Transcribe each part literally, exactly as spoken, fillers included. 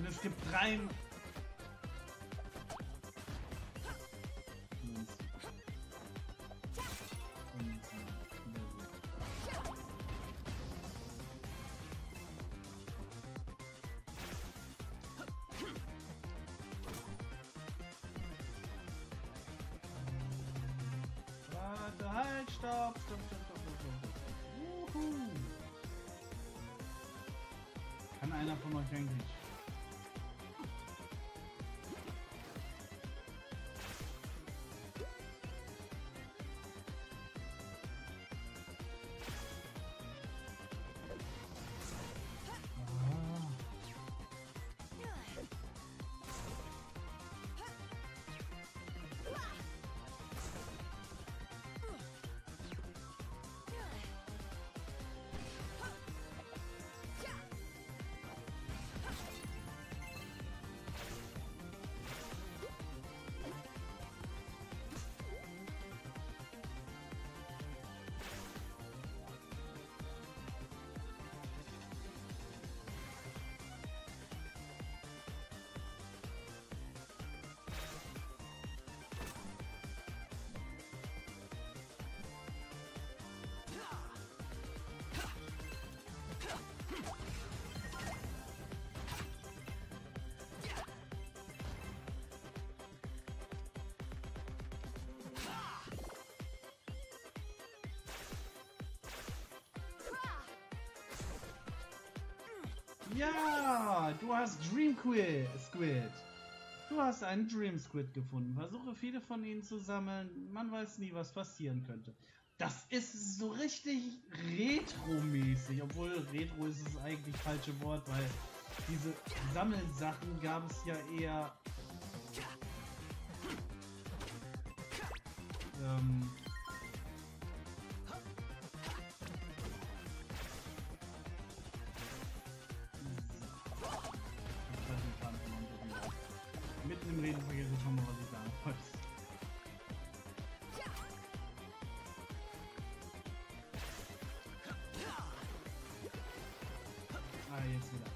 es gibt drei... Warte, halt, stopp, stopp, stopp, stopp, stopp, stopp. Juhu. Kann einer von euch eigentlich... Ja, du hast Dream Squid. Du hast einen Dream Squid gefunden. Versuche viele von ihnen zu sammeln. Man weiß nie, was passieren könnte. Das ist so richtig Retro-mäßig. Obwohl Retro ist das eigentlich falsche Wort, weil diese Sammelsachen gab es ja eher... Ähm, Mitten im Reden vergesse ich schon mal, was ich sagen wollte. Ah, jetzt wieder.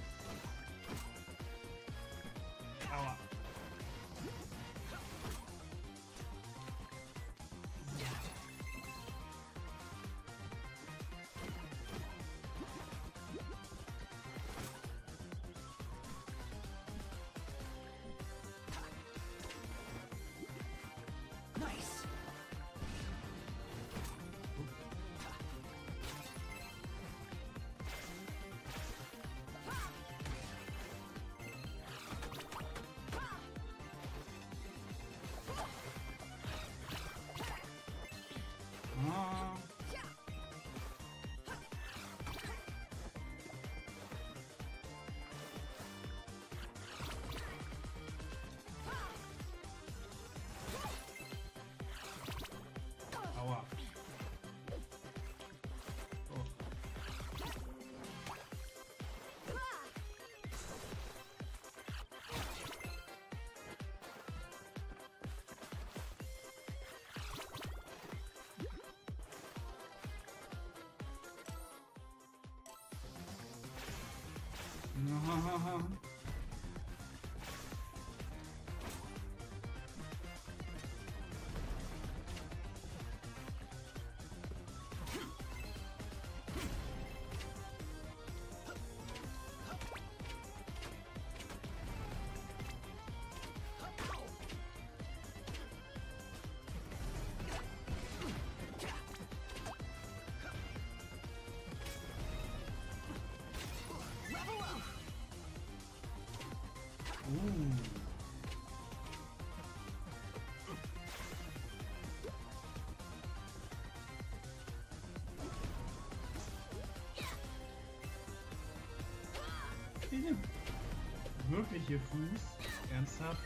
Aua. Ah. Aua. Oh. Uh. Diese wirkliche Fuß? Ernsthaft?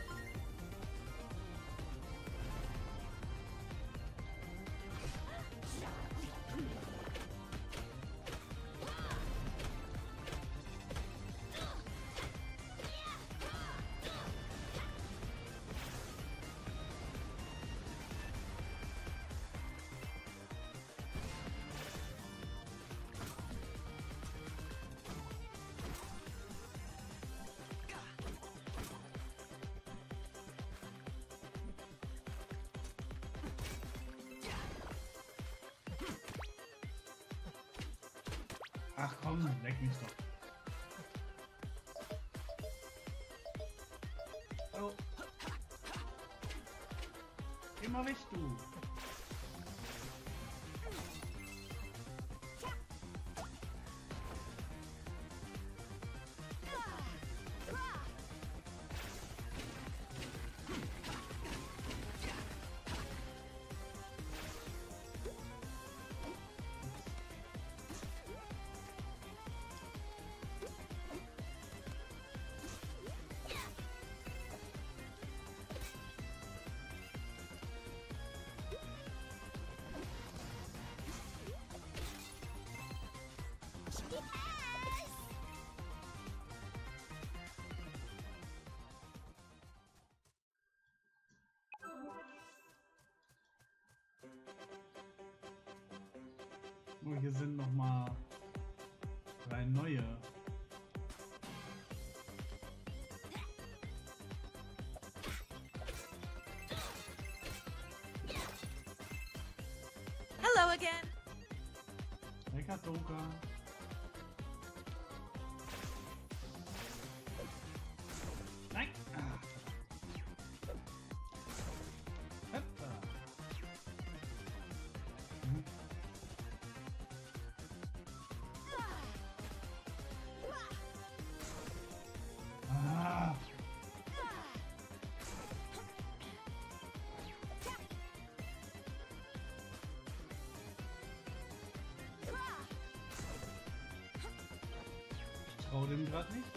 Ach komm, leck mich doch. Oh. Geh mal weg, du. Oh, hier sind noch mal drei neue. Hello again. Lecker Doka. Nein. Ah. Hoppa. Hm. Ah. Ich trau dem gerade nicht.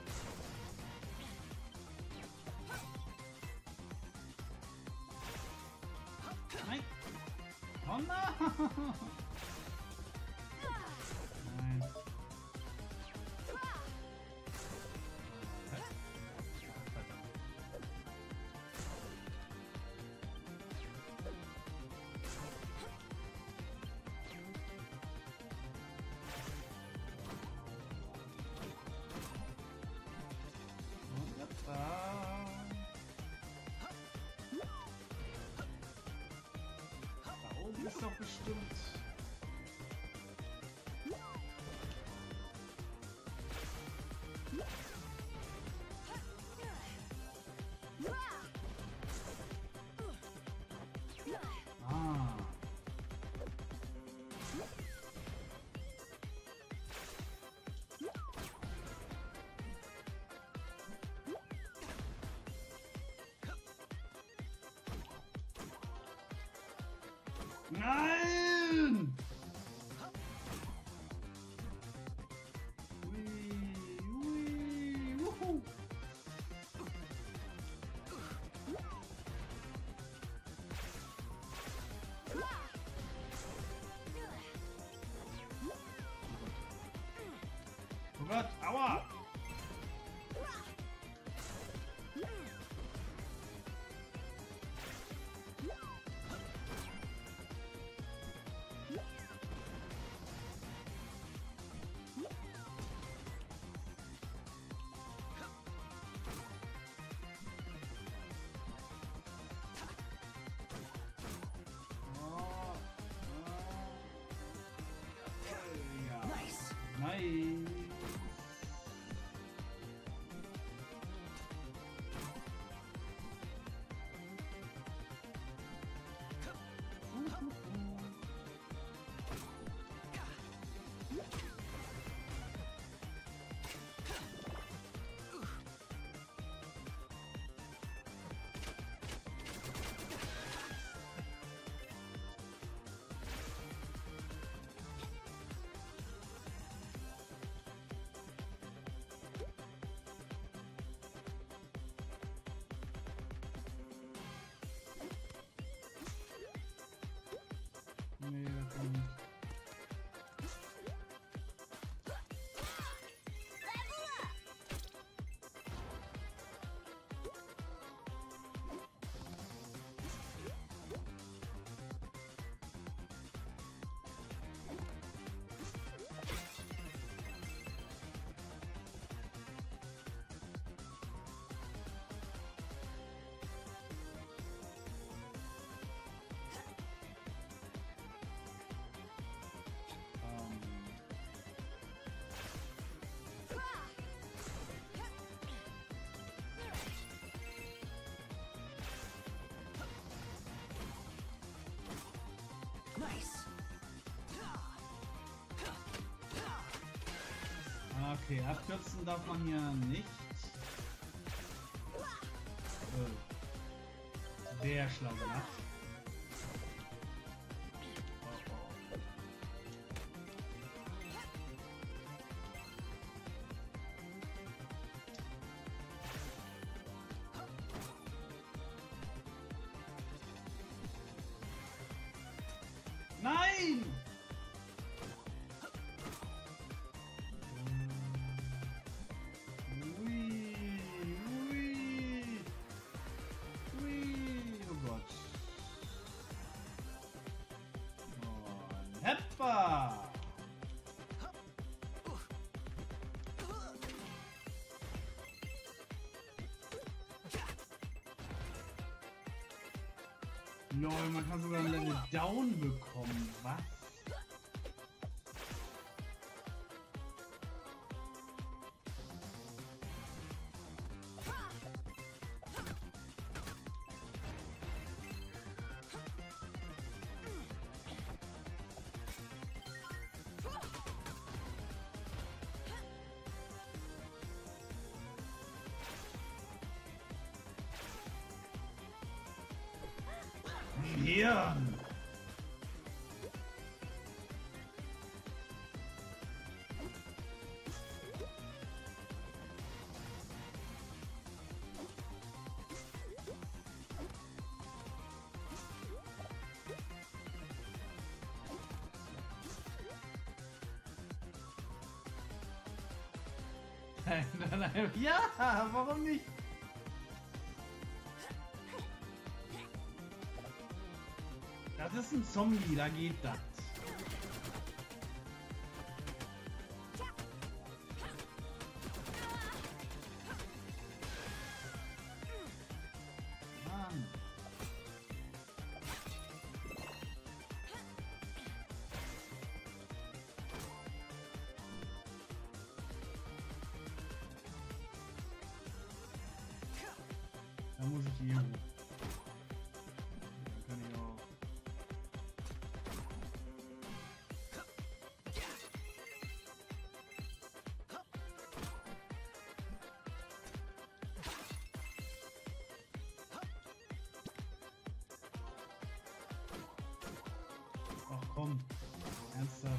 Nein. Oh nein. Nein. Da oben ist doch bestimmt. Ah. Nein! Ui, ui, wuhu. Oh Gott, aua! Oh, oh. Ja. Nice. Nice. Okay, abkürzen darf man hier nicht. Oh. Sehr schlau gemacht. Nein! Ui, ui, ui, oh Gott. Und heppa! Lol, man kann sogar ein Level Down bekommen. Was? Hirn! Ja, warum nicht? Das ist ein Zombie, da geht das. Mann. Da muss ich hier hoch. Dann kann ich auch. Ach komm, ernsthaft.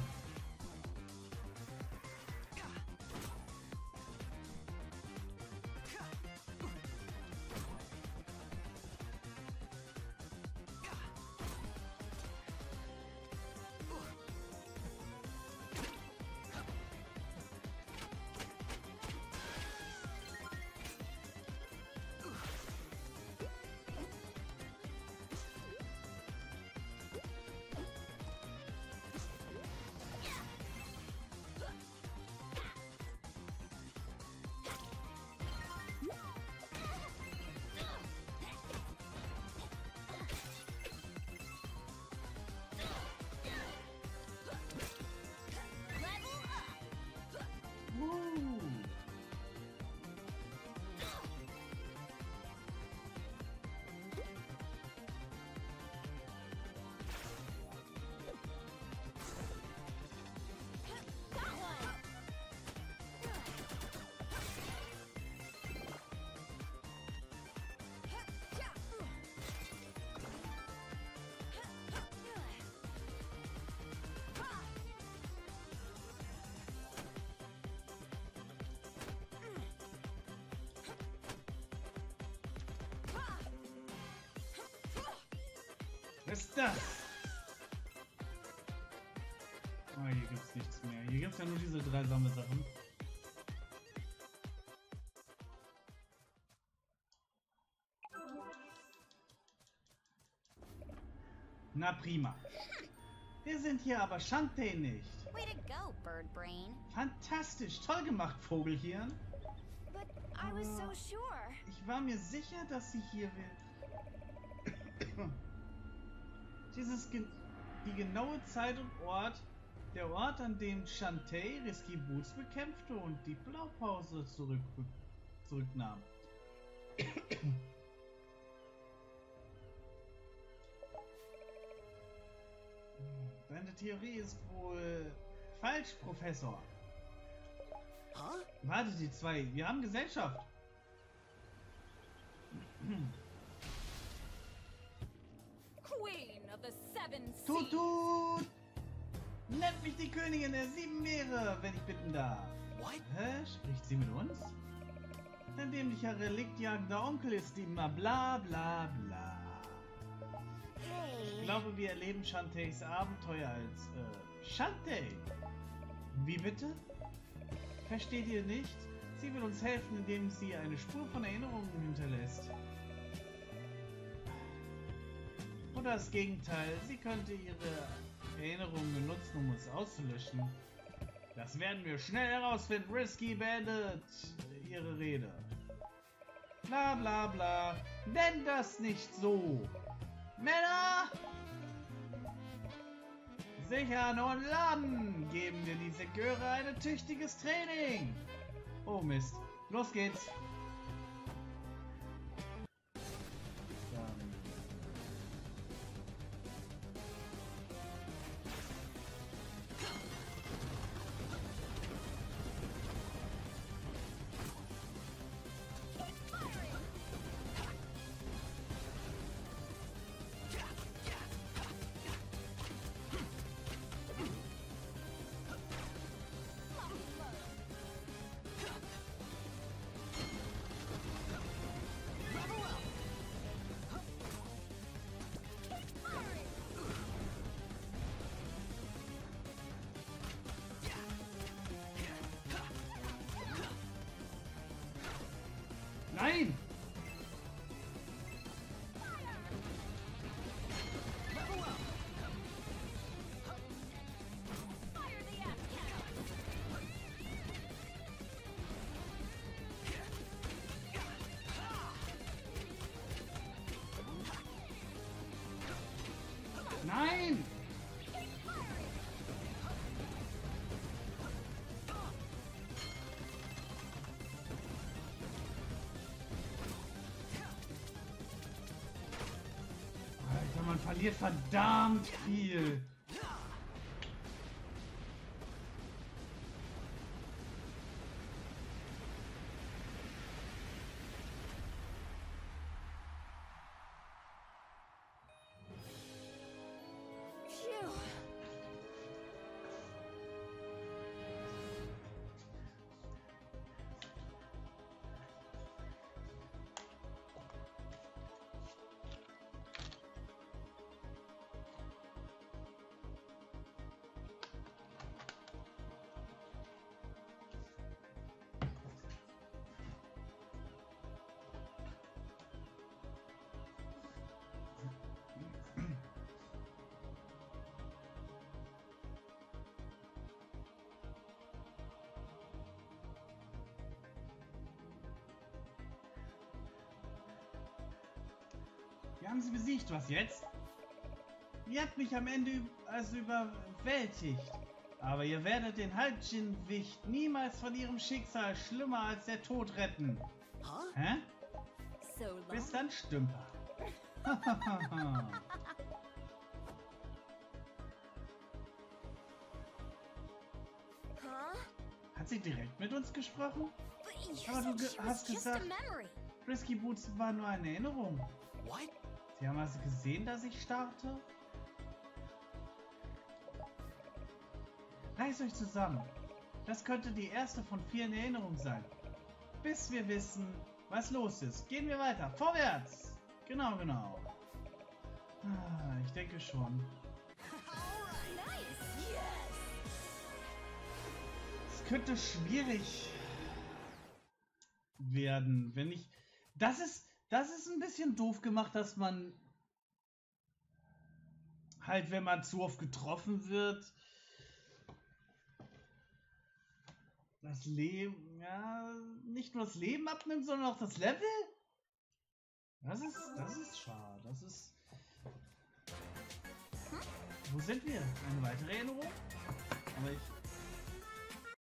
Was ist das? Oh, hier gibt's nichts mehr. Hier gibt's ja nur diese drei Sammelsachen. Na prima. Wir sind hier aber Shantae nicht. Way to go, Bird Brain. Fantastisch, toll gemacht, Vogelhirn. But I was so sure. Ich war mir sicher, dass sie hier will. Dieses ge die genaue Zeit und Ort, der Ort, an dem Shantae Risky Boots bekämpfte und die Blaupause zurück zurücknahm. Deine Theorie ist wohl falsch, Professor. Wartet, die zwei. Wir haben Gesellschaft. Queen of the Seven Seas. Tut, tut! Nennt mich die Königin der sieben Meere, wenn ich bitten darf. What? Hä? Spricht sie mit uns? Dein dämlicher reliktjagender Onkel ist immer bla bla bla. Ich Hey. glaube, wir erleben Shantays Abenteuer als, äh, Shantae. Wie bitte? Versteht ihr nicht? Sie will uns helfen, indem sie eine Spur von Erinnerungen hinterlässt. Oder das Gegenteil, sie könnte ihre Erinnerungen benutzen, um uns auszulöschen. Das werden wir schnell herausfinden. Risky beendet ihre Rede. Bla bla bla. Nenn das nicht so. Männer! Sichern und laden! Geben wir diese Göre ein tüchtiges Training! Oh Mist. Los geht's! Dann. Nein! Nein! Alter, man verliert verdammt viel. Phew. Wir haben sie besiegt. Was jetzt? Ihr habt mich am Ende üb- also überwältigt. Aber ihr werdet den Halbdjinn-Wicht niemals von ihrem Schicksal schlimmer als der Tod retten. Huh? Hä? So long. Bis dann, Stümper. Huh? Hat sie direkt mit uns gesprochen? But you Aber du said ge- she hast was just a gesagt- memory. Risky Boots war nur eine Erinnerung. What? Sie haben also gesehen, dass ich starte? Reißt euch zusammen. Das könnte die erste von vielen Erinnerungen sein. Bis wir wissen, was los ist. Gehen wir weiter. Vorwärts! Genau, genau. Ah, ich denke schon. Nice. Yes. Es könnte schwierig werden, wenn ich... Das ist, das ist ein bisschen doof gemacht, dass man halt, wenn man zu oft getroffen wird, das Leben, ja, nicht nur das Leben abnimmt, sondern auch das Level. Das ist, das ist schade. Das ist... Wo sind wir? Eine weitere Erinnerung? Aber ich...